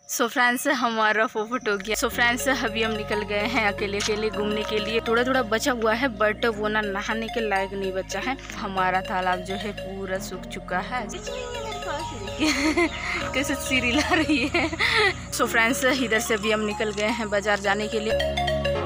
So friends हमारा फोफट हो गया। सो फ्रेंड्स अभी हम निकल गए हैं अकेले अकेले घूमने के लिए। थोड़ा थोड़ा बचा हुआ है बट वो ना नहाने के लायक नहीं बचा है। हमारा तालाब जो है पूरा सूख चुका है। कैसे सीरी ला रही है। सो फ्रेंड्स इधर से भी हम निकल गए हैं बाजार जाने के लिए।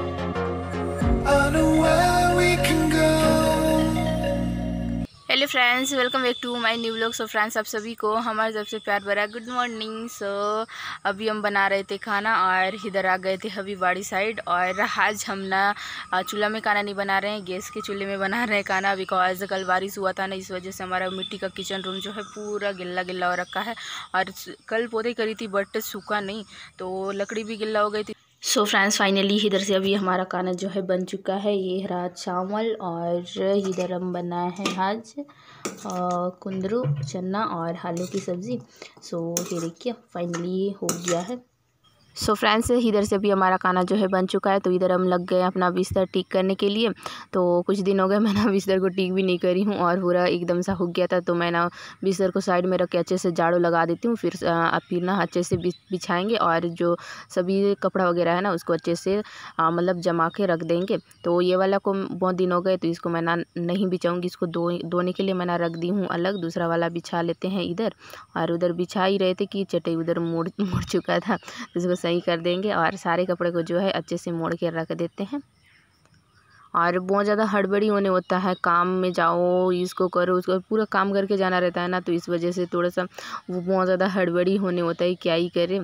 Hello friends, welcome back to my new vlog. So friends आप सभी को हमारे तरफ से प्यार भरा गुड मॉर्निंग। सो अभी हम बना रहे थे खाना और इधर आ गए थे हबीबाड़ी साइड। और आज हम ना चूल्हा में खाना नहीं बना रहे हैं, गैस के चूल्हे में बना रहे हैं खाना। बिकॉज कल बारिश हुआ था ना, इस वजह से हमारा मिट्टी का किचन रूम जो है पूरा गिल्ला गिल्ला हो रखा है। और कल पौधे करी थी बट सूखा नहीं, तो लकड़ी भी गिल्ला हो गई थी। सो फ्रेंड्स फाइनली इधर से अभी हमारा खाना जो है बन चुका है। ये रहा चावल और इधर हम बनाए हैं आज कुंदरू चना और आलू की सब्ज़ी। सो ये देखिए फाइनली हो गया है। सो फ्रेंड्स इधर से भी हमारा खाना जो है बन चुका है। तो इधर हम लग गए अपना बिस्तर ठीक करने के लिए। तो कुछ दिन हो गए मैं ना बिस्तर को ठीक भी नहीं करी हूँ और पूरा एकदम सा हो गया था। तो मैं ना बिस्तर को साइड में रख के अच्छे से झाड़ू लगा देती हूँ। फिर ना अच्छे से बिछाएंगे और जो सभी कपड़ा वगैरह है ना उसको अच्छे से मतलब जमा के रख देंगे। तो ये वाला को बहुत दिन हो गए तो इसको मैं ना नहीं बिछाऊँगी, इसको धोने के लिए मैं ना रख दी हूँ अलग। दूसरा वाला बिछा लेते हैं इधर। और उधर बिछा ही रहे थे कि चटाई उधर मुड़ चुका था, इसको सही कर देंगे। और सारे कपड़े को जो है अच्छे से मोड़ के रख देते हैं। और बहुत ज़्यादा हड़बड़ी होने होता है, काम में जाओ इसको करो उसको, पूरा काम करके जाना रहता है ना, तो इस वजह से थोड़ा सा वो बहुत ज़्यादा हड़बड़ी होने होता है, क्या ही करें।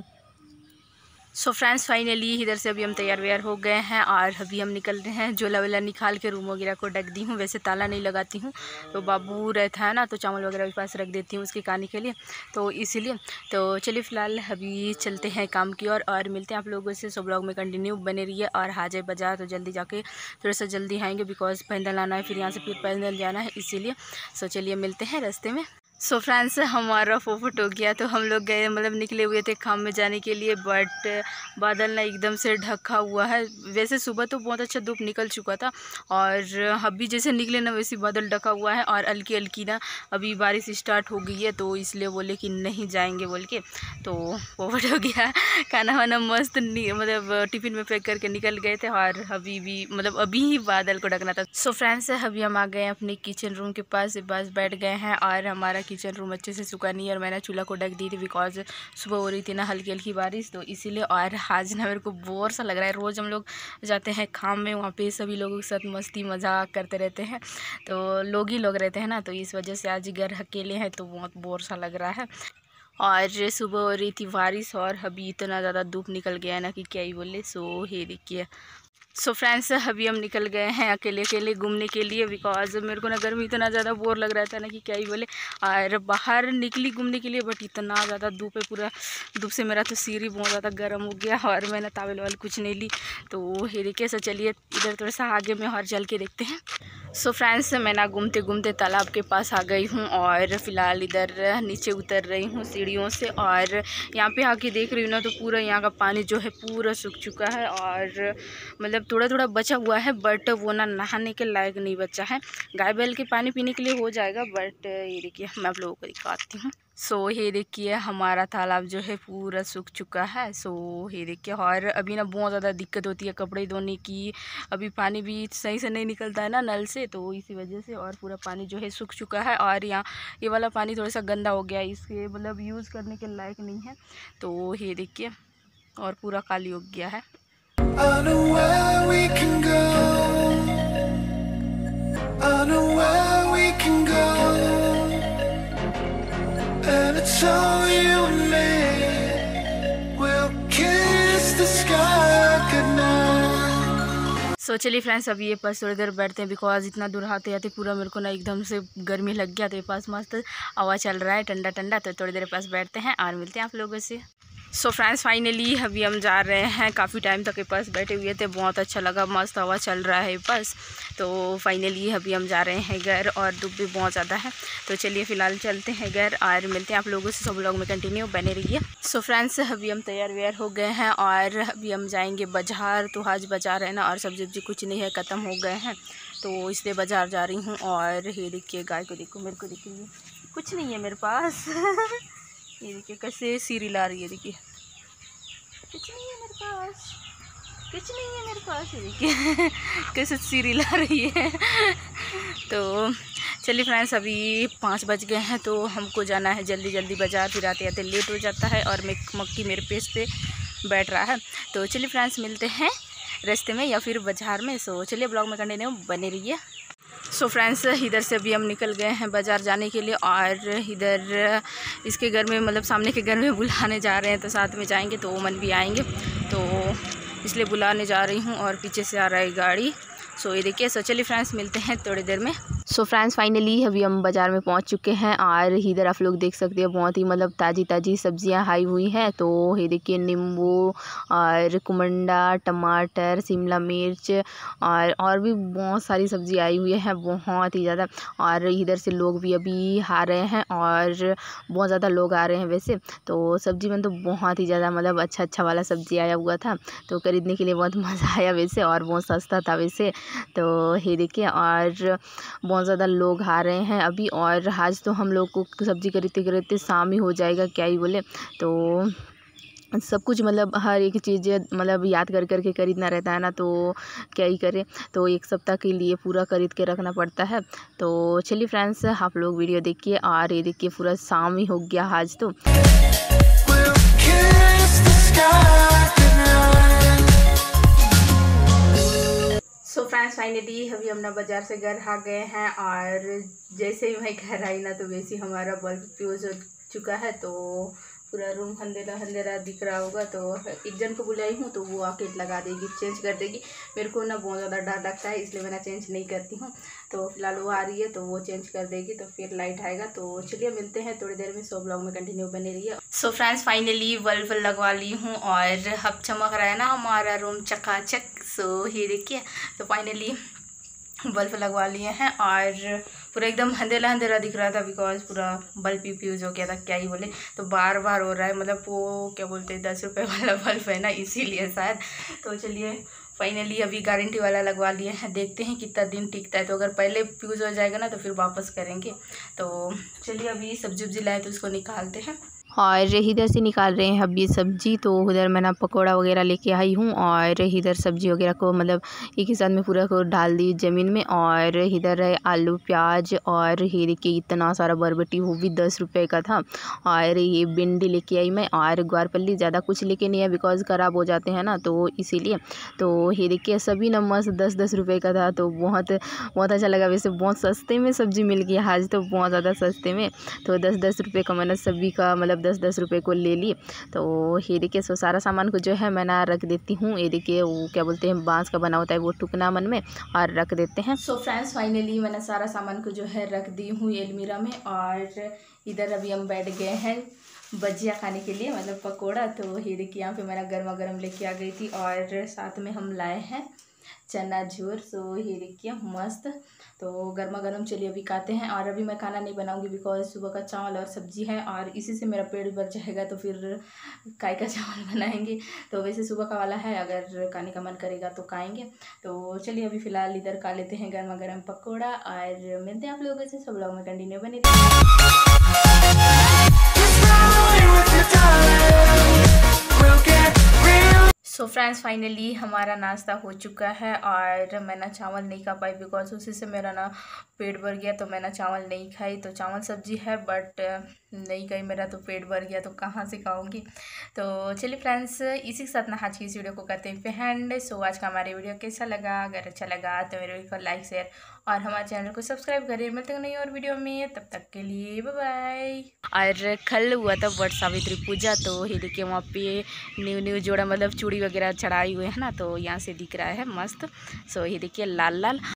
सो फ्रेंड्स फाइनली इधर से अभी हम तैयार व्यार हो गए हैं और अभी हम निकल रहे हैं। झोला वोला निकाल के रूम वगैरह को ढक दी हूँ। वैसे ताला नहीं लगाती हूँ, तो बाबू रहता है ना तो चावल वगैरह भी पास रख देती हूँ उसके खाने के लिए, तो इसीलिए। तो चलिए फ़िलहाल अभी चलते हैं काम की ओर और मिलते हैं आप लोगों से। सो ब्लॉग में कंटिन्यू बने रहिए। और आ जाए बाजार तो जल्दी जाके थोड़ा सा जल्दी आएँगे बिकॉज पैदल आना है, फिर यहाँ से फिर पैदल जाना है, इसीलिए। सो चलिए मिलते हैं रास्ते में। सो फ्रेंड्स हमारा फोफट हो गया। तो हम लोग गए मतलब निकले हुए थे काम में जाने के लिए, बट बादल ना एकदम से ढका हुआ है। वैसे सुबह तो बहुत अच्छा धूप निकल चुका था और अभी जैसे निकले ना वैसे बादल ढका हुआ है और हल्की हल्की ना अभी बारिश स्टार्ट हो गई है। तो इसलिए बोले कि नहीं जाएंगे बोल के, तो फोफट हो गया। खाना वाना मस्त मतलब टिफ़िन में पैक करके निकल गए थे और अभी भी मतलब अभी ही बादल को ढकना था। सो फ्रेंड्स अभी हम आ गए अपने किचन रूम के पास, बस बैठ गए हैं। और हमारा किचन रूम अच्छे से सूखा नहीं है और मैंने चूल्हा को ढक दी थी बिकॉज सुबह हो रही थी ना हल्की हल्की बारिश, तो इसीलिए। और आज ना मेरे को बोर सा लग रहा है। रोज़ हम लोग जाते हैं काम में, वहाँ पे सभी लोगों के साथ मस्ती मजाक करते रहते हैं, तो लोग ही लोग रहते हैं ना, तो इस वजह से आज घर अकेले हैं तो बहुत बोर सा लग रहा है। और सुबह हो रही थी बारिश और अभी इतना ज़्यादा धूप निकल गया है ना कि क्या ही बोले। सो ये देखिए। सो फ्रेंड्स अभी हम निकल गए हैं अकेले अकेले घूमने के लिए बिकॉज मेरे को ना गर्मी इतना ज़्यादा बोर लग रहा था ना कि क्या ही बोले। और बाहर निकली घूमने के लिए बट इतना ज़्यादा धूप है, पूरा धूप से मेरा तो सिर ही बहुत ज़्यादा गर्म हो गया और मैंने तावल वाल कुछ नहीं ली। तो ये देखिए। सो चलिए इधर थोड़ा सा आगे में और चल के देखते हैं। सो फ्रेंड्स मैं ना घूमते घूमते तालाब के पास आ गई हूँ और फ़िलहाल इधर नीचे उतर रही हूँ सीढ़ियों से। और यहाँ पे आके देख रही हूँ ना तो पूरा यहाँ का पानी जो है पूरा सूख चुका है और मतलब थोड़ा थोड़ा बचा हुआ है बट वो ना नहाने के लायक नहीं बचा है। गाय बैल के पानी पीने के लिए हो जाएगा, बट ये देखिए मैं आप लोगों को दिखाती हूँ। सो ये देखिए हमारा तालाब जो है पूरा सूख चुका है। सो ये देखिए। और अभी ना बहुत ज़्यादा दिक्कत होती है कपड़े धोने की, अभी पानी भी सही से नहीं निकलता है ना नल से, तो इसी वजह से। और पूरा पानी जो है सूख चुका है और यहाँ ये वाला पानी थोड़ा सा गंदा हो गया है, इसके मतलब यूज़ करने के लायक नहीं है। तो ये देखिए और पूरा खाली हो गया है। सो चलिए फ्रेंड्स अभी ये पास थोड़ी देर बैठते हैं बिकॉज इतना दूर आते आते पूरा मेरे को ना एकदम से गर्मी लग गया। तो ये पास मस्त हवा चल रहा है ठंडा ठंडा, तो थोड़ी देर पास बैठते हैं और मिलते हैं आप लोगों से। सो फ्रेंड्स फाइनली अभी हम जा रहे हैं। काफ़ी टाइम तक ये पास बैठे हुए थे, बहुत अच्छा लगा, मस्त हवा चल रहा है बस। तो फाइनली अभी हम जा रहे हैं घर और धूप भी बहुत ज़्यादा है। तो चलिए फ़िलहाल चलते हैं घर और मिलते हैं आप लोगों से। सब लोग में कंटिन्यू बने रहिए। सो फ्रेंड्स अभी हम तैयार व्यार हो गए हैं और अभी हम जाएंगे बाज़ार। तो आज बाज़ार है ना और सब्जी कुछ नहीं है, ख़त्म हो गए हैं, तो इसलिए बाज़ार जा रही हूँ। और ये देखिए गाय को देखो, मेरे को देखिए कुछ नहीं है मेरे पास। ये देखिए कैसे सीरी ला रही है, देखिए कुछ नहीं है मेरे पास, कुछ नहीं है मेरे पास। देखिए कैसे सीरियल आ रही है। तो चलिए फ्रेंड्स, अभी 5 बज गए हैं तो हमको जाना है जल्दी जल्दी बाज़ार, फिर आते आते लेट हो जाता है और मक्की मेरे पेज पे बैठ रहा है। तो चलिए फ्रेंड्स, मिलते हैं रास्ते में या फिर बाज़ार में। सो चलिए ब्लॉग में कंटिन्यू बने रहिए। सो फ्रेंड्स, इधर से अभी हम निकल गए हैं बाज़ार जाने के लिए और इधर इसके घर में मतलब सामने के घर में बुलाने जा रहे हैं, तो साथ में जाएंगे तो ओमन भी आएंगे, तो इसलिए बुलाने जा रही हूँ और पीछे से आ रहा है गाड़ी। सो ये देखिए। सो चलिए फ्रेंड्स, मिलते हैं थोड़ी देर में। सो फ्रेंड्स, फाइनली अभी हम बाज़ार में पहुंच चुके हैं और इधर आप लोग देख सकते हैं बहुत ही मतलब ताज़ी ताज़ी सब्जियां आई हुई हैं। तो ये देखिए नींबू और कुमंडा, टमाटर, शिमला मिर्च और भी बहुत सारी सब्ज़ी आई हुई है, बहुत ही ज़्यादा। और इधर से लोग भी अभी आ रहे हैं और बहुत ज़्यादा लोग आ रहे हैं वैसे। तो सब्ज़ी में तो बहुत ही ज़्यादा मतलब अच्छा वाला सब्ज़ी आया हुआ था, तो खरीदने के लिए बहुत मज़ा आया वैसे, और बहुत सस्ता था वैसे। तो ये देखिए, और बहुत ज़्यादा लोग आ रहे हैं अभी, और आज तो हम लोग को सब्ज़ी खरीदते खरीदते शाम ही हो जाएगा, क्या ही बोले। तो सब कुछ मतलब हर एक चीज़ मतलब याद कर करके खरीदना रहता है ना, तो क्या ही करें। तो 1 सप्ताह के लिए पूरा खरीद के रखना पड़ता है। तो चलिए फ्रेंड्स, आप लोग वीडियो देखिए। और ये देखिए पूरा शाम ही हो गया आज तो। सो फ्रेंड्स, फाइनली अभी हम ना बाज़ार से घर आ गए हैं और जैसे ही मैं घर आई ना तो वैसे हमारा बल्ब फ्यूज हो चुका है। तो पूरा रूम अंधेरा अंधेरा दिख रहा होगा। तो एक जन को बुलाई हूँ तो वो आके लगा देगी, चेंज कर देगी। मेरे को ना बहुत ज़्यादा डर लगता है, इसलिए मैं ना चेंज नहीं करती हूँ। तो फिलहाल वो आ रही है तो वो चेंज कर देगी, तो फिर लाइट आएगा। तो चलिए मिलते हैं थोड़ी देर में। सो ब्लॉग में कंटिन्यू बने रहिए। सो फ्रेंड्स, फाइनली बल्ब लगवा ली हूँ और अब चमक रहा है ना हमारा रूम चकाचक। सो ये देखिए, तो फाइनली बल्ब लगवा लिए हैं और पूरा एकदम अंधेरा अंधेरा दिख रहा था, बिकॉज पूरा बल्ब ही फ्यूज हो गया था, क्या ही बोले। तो बार बार हो रहा है, मतलब वो क्या बोलते हैं 10 रुपये वाला बल्ब है ना, इसीलिए शायद। तो चलिए फाइनली अभी गारंटी वाला लगवा लिए हैं, देखते हैं कितना दिन टिकता है। तो अगर पहले फ्यूज हो जाएगा ना तो फिर वापस करेंगे। तो चलिए अभी सब्जी लाए तो उसको निकालते हैं। और इधर से निकाल रहे हैं अब ये सब्ज़ी। तो उधर मैं ना पकौड़ा वगैरह लेके आई हूँ और इधर सब्ज़ी वगैरह को मतलब एक ही साथ में पूरा को डाल दी ज़मीन में। और इधर है आलू प्याज, और ये देखिए इतना सारा बरबटी, वो भी 10 रुपये का था। और ये भिंडी लेके आई मैं, और ग्वारफली ज़्यादा कुछ लेके नहीं है बिकॉज ख़राब हो जाते हैं ना, तो इसीलिए। तो ये देखिए सभी ना मस्त 10-10 रुपये का था, तो बहुत बहुत अच्छा लगा। वैसे बहुत सस्ते में सब्ज़ी मिल गई आज तो, बहुत ज़्यादा सस्ते में। तो 10-10 रुपये का मैंने सभी का मतलब 10-10 रुपये को ले ली। तो ये देखिए सो सारा सामान को जो है मैं ना रख देती हूँ। ये देखिए वो क्या बोलते हैं बांस का बना होता है वो टुकना मन में, और रख देते हैं। सो फ्रेंड्स, फाइनली मैंने सारा सामान को जो है रख दी हूँ अलमीरा में। और इधर अभी हम बैठ गए हैं भजिया खाने के लिए, मतलब पकौड़ा। तो ये देखिए यहाँ पे मैंने गर्मा गर्म लेके आ गई थी, और साथ में हम लाए हैं चना झूर। सो ये देखिए मस्त, तो गर्मा गर्म। चलिए अभी खाते हैं। और अभी मैं खाना नहीं बनाऊंगी बिकॉज सुबह का चावल और सब्जी है, और इसी से मेरा पेट भर जाएगा, तो फिर काय का चावल बनाएंगे। तो वैसे सुबह का वाला है, अगर खाने का मन करेगा तो खाएंगे। तो चलिए अभी फ़िलहाल इधर खा लेते हैं गर्मा गर्म पकौड़ा, और मिलते हैं आप लोगों से। सब लोग में कंटिन्यू बने। सो फ्रेंड्स, फाइनली हमारा नाश्ता हो चुका है, और मैं ना चावल नहीं खा पाई बिकॉज उसी से मेरा ना पेट भर गया। तो मैं ना चावल नहीं खाई, तो चावल सब्जी है बट नहीं खाई, मेरा तो पेट भर गया, तो कहाँ से खाऊंगी। तो चलिए फ्रेंड्स, इसी के साथ ना आज की इस वीडियो को करते हैं एंड। सो आज का हमारे वीडियो कैसा लगा, अगर अच्छा लगा तो मेरे वीडियो को लाइक शेयर और हमारे चैनल को सब्सक्राइब करिए। मिलते हैं नई और वीडियो में, तब तक के लिए बाय बाय। और कल हुआ था वट सावित्री पूजा, तो ये देखिए वहाँ पे न्यू जोड़ा मतलब चूड़ी वगैरह चढ़ाई हुए है ना, तो यहाँ से दिख रहा है मस्त। सो ये देखिए लाल लाल।